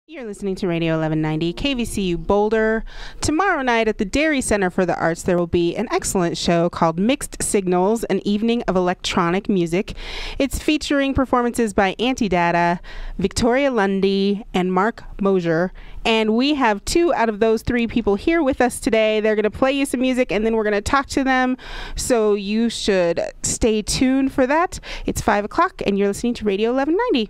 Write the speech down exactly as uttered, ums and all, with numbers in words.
You're listening to Radio eleven ninety, K V C U Boulder. Tomorrow night at the Dairy Center for the Arts, there will be an excellent show called Mixed Signals, an evening of electronic music. It's featuring performances by Antidata, Victoria Lundy, and Mark Mosher. And we have two out of those three people here with us today. They're going to play you some music, and then we're going to talk to them. So you should stay tuned for that. It's five o'clock, and you're listening to Radio eleven ninety.